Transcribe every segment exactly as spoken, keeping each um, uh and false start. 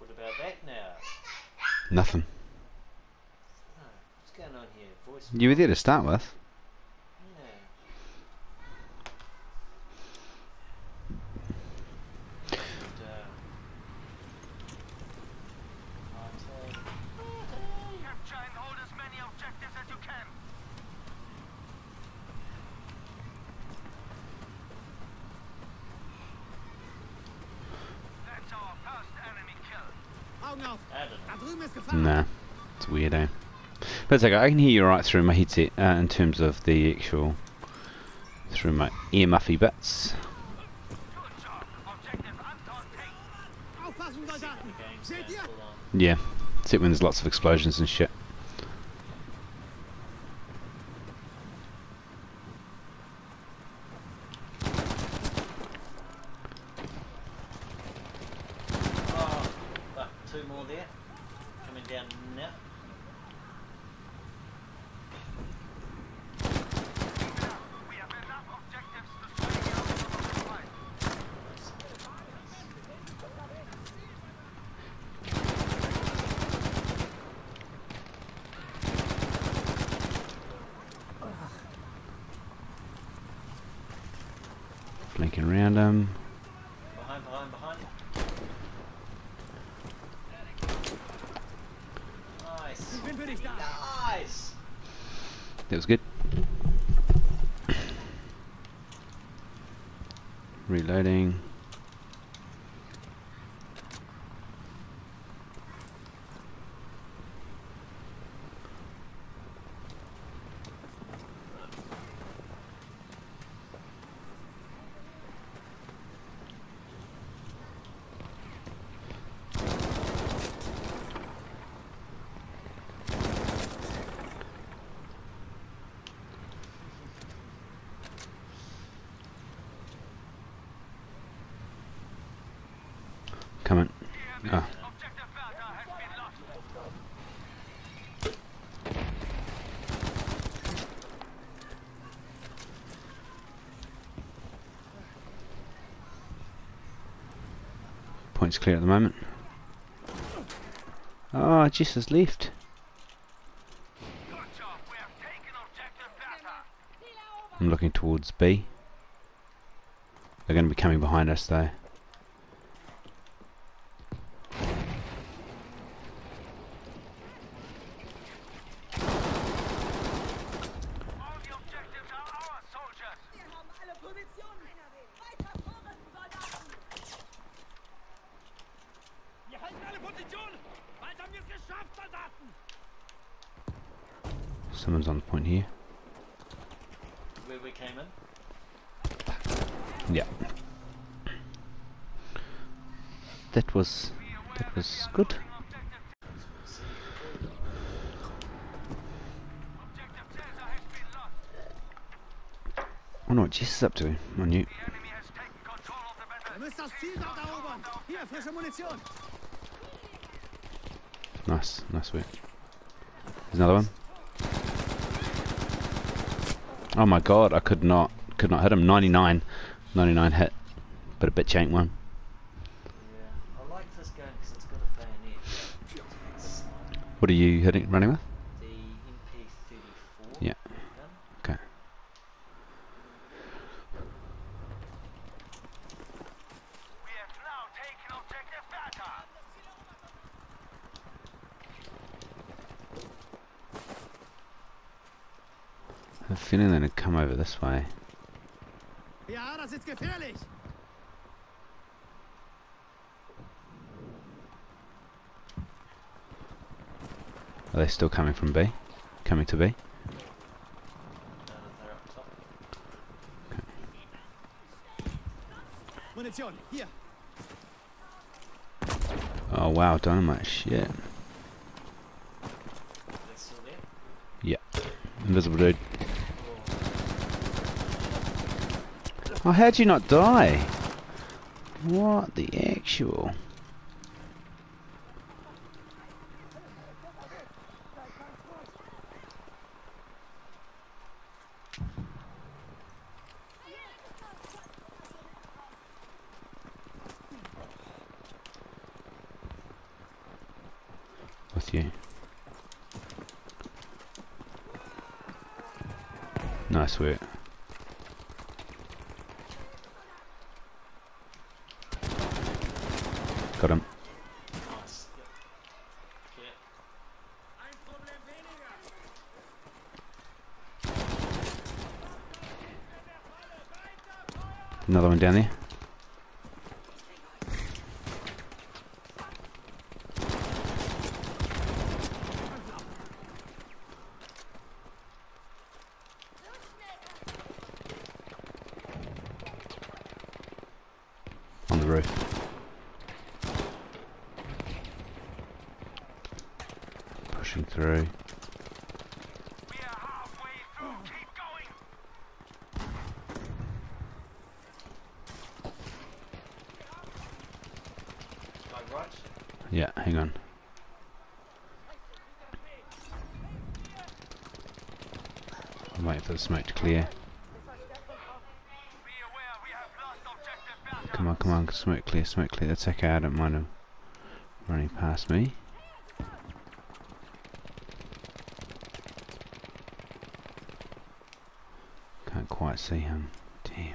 What about that now? Nothing. Oh, what's going on here? Voice. You were there to start with. Yeah. And, uh, Mate. Capture and hold as many objectives as you can. That's our first enemy kill. Augen auf! I don't know. Da drüben ist Gefahr! Nah, it's weird, eh? But it's okay, I can hear you right through my headset uh, in terms of the actual through my ear muffy bits. Good job. Objective Anton taken. Aufpassen, The Soldaten! game's Seht going ihr? full on. Yeah, except when there's lots of explosions and shit. Oh, fuck, two more there. Coming down now. We have enough objectives to strike out on the fight. Flanking around him. Behind, behind, behind. Nice. Ich bin für dich da! Nice. That was good. Reloading. Coming. Ah. Objective Bertha has been lost. Points clear at the moment. Oh, Jess has left. Good job. We have taken objective Bertha. I'm looking towards B. They're going to be coming behind us though. All the objectives are our soldiers. Wir haben alle Positionen. Weiter vorrücken, Soldaten! Wir halten alle Positionen! Bald haben wir es geschafft, Soldaten! Someone's on the point here. Where we came in. Yeah. That was that was good. Objective Caesar has been lost. I wonder what Jess is up to on you. The enemy has taken control of the Ihr battle. müsst das Ziel dort erobern! Hier, frische Munition! Nice, nice work. There's another one. Oh my god, I could not could not hit him. ninety-nine. ninety-nine hit. But a bitch ain't one. Yeah, I like this gun because it's got a bayonet. It's What are you hitting running with? the M P thirty-four Yeah. gun. Okay. We have now taken objective Bertha. I have a feeling they're gonna come over this way. Ja, das ist gefährlich! Are they still coming from B? Coming to B? Now that they're up top. Munition, hier! Oh wow, dynamite shit. Are they still there? Yeah. Invisible dude. Oh, how'd you not die? What the actual? with you. Nice work. Got him. Nice. Yep. Clear. Ein Problem weniger. Another one down there. On the roof. Pushing through. We are halfway through. Keep going. Go right. Yeah, hang on. I'm waiting for the smoke to clear. Be aware we have lost objective Bertha. Come on, come on, smoke clear, smoke clear. That's okay, I don't mind him running past me. Can't quite see him. Damn.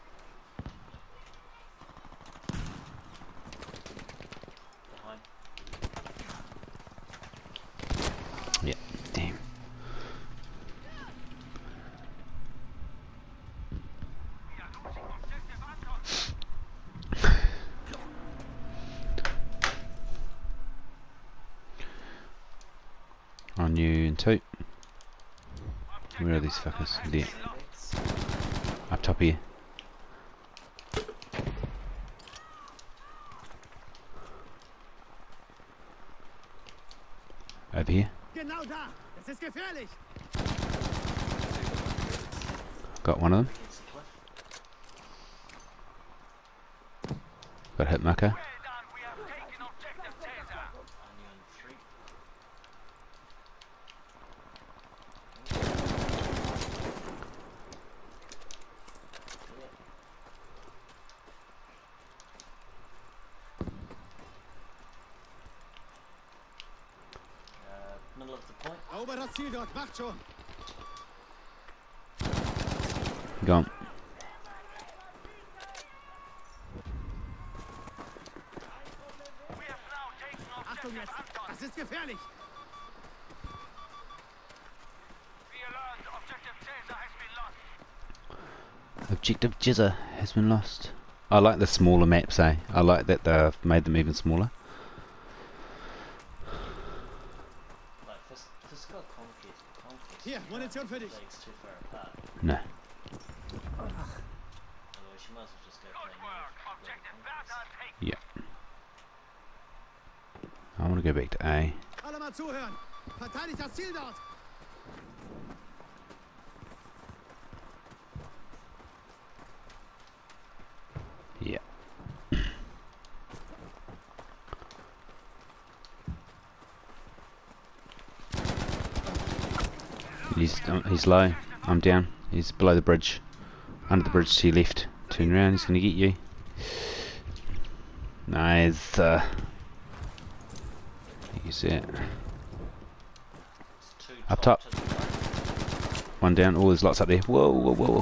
Behind. Yeah, damn. We are losing objective Anton. On you in two. Where are these fuckers? There. Legs. Up top here. Over here. Genau da. Das ist gefährlich. Got one of them. Against the cliff. Got a hit marker. Well done. We have taken objective Caesar. Only on three. Clear. Uh, middle of the point. Erober das Ziel dort. Macht schon. Gone. We have now taken Achtung objective jetzt. Anton. Das ist gefährlich. We learned objective Caesar has been lost. Objective Jizza has been lost. I like the smaller maps, eh? I like that they've made them even smaller. Like, this, this got conquest. Conquest. Hier, Munition für dich. Legs too far apart. No. Otherwise, you might as well just go Good play work. North, Objective Conquest. Bertha taken. Yeah. I want to go back to A. Alle mal zuhören. Verteidigt das Ziel dort. Yeah. He's uh, he's low. I'm down. He's below the bridge. Under the bridge to your left. Turn around. He's gonna get you. Nice. Uh, you see it. It's two Up top. to the right. One down. Oh, there's lots up there. Whoa, whoa, whoa.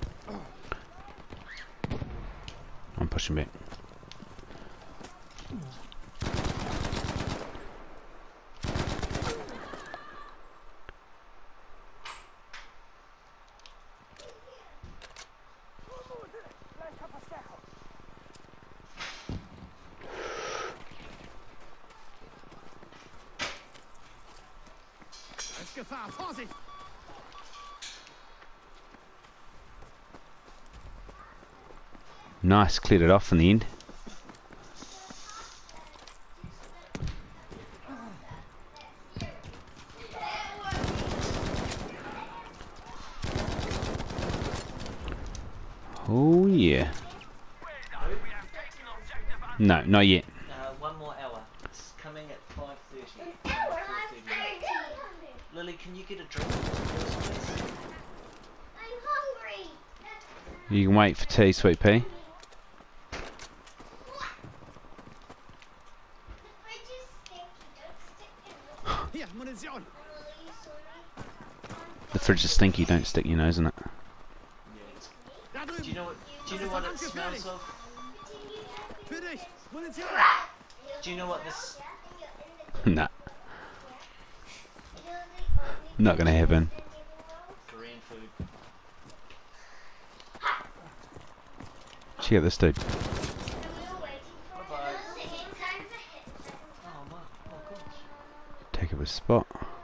I'm pushing back. Da ist Gefahr. Vorsicht. Nice. Cleared it off in the end. Oh yeah. No, not yet. Uh, one more hour. It's coming at five thirty. Lily, can you get a drink? Please? I'm hungry. You can wait for tea, sweet pea. The fridge is sticky. Don't stick in Hier, Munition. The fridge is stinky, don't stick your nose in it. Yeah, it's, Da do you drüben. know what? Do you know what it smells of? Für dich. Munition. Do you know what this? Nah. Not gonna happen. Korean food. Check out this dude. Bye bye. Oh my, oh gosh. Take up a spot.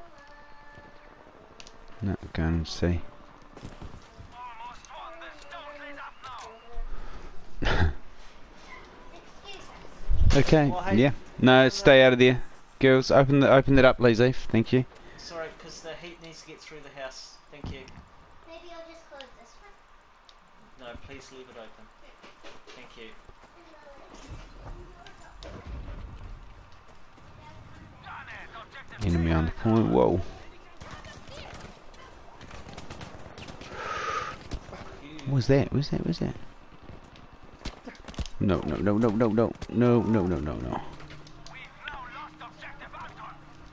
No, go and see. Almost won this. Don't let up now. Okay, Well, hey, yeah. No, stay out of there. Girls, open the open that up, please, Eve. Thank you. Sorry, because the heat needs to get through the house. Thank you. Maybe I'll just close this one. No, please leave it open. Thank you. Done it. Objective Enemy on the point. Whoa. What was that? What was that? What was that? No, no, no, no, no, no, no, no, no, no, no. We've now lost objective Anton.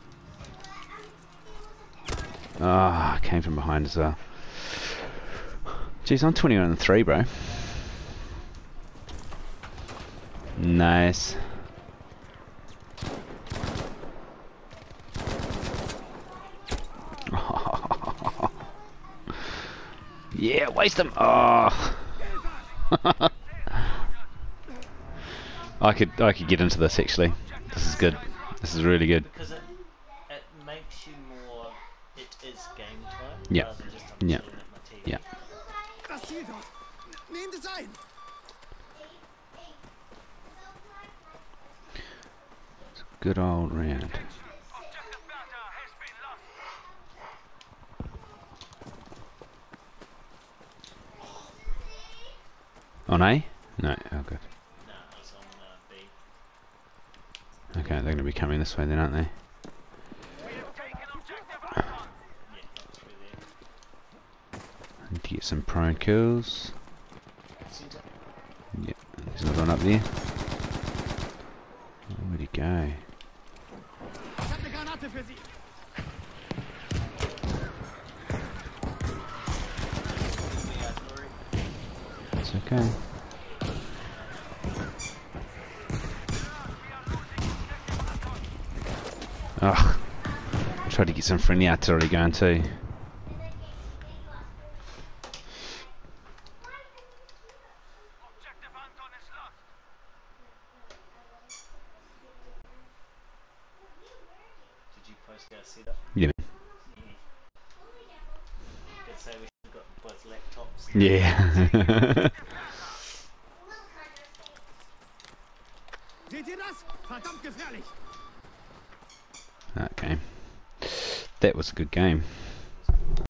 Ah, came from behind as well. Jeez, I'm twenty-one and three, bro. Nice. Yeah, waste them. Oh. I could, I could get into this actually. This is good. This is really good. Because it it makes you more. It is game time. Yeah. Rather than just I'm Yeah. chilling at my T V. Yeah. Das Ziel dort. Nehmt es ein. Good old round. Objective Bertha has been lost. On A? No. Oh, good. No, it's on uh, B. Okay, they're going to be coming this way then, aren't they? We have taken objective Anton. Yeah, through there. I need to get some prone kills. Centre. Yep, there's another one up there. Where'd he go? Ich hab eine Granate für Sie. The artillery. It's okay. Ugh. I tried to get some friendly artillery going too. Objective Anton is lost. Did you post our setup? Yeah. Yeah. Could say we should have got both laptops. Yeah. Seht ihr das? Verdammt gefährlich. Okay. That was a good game.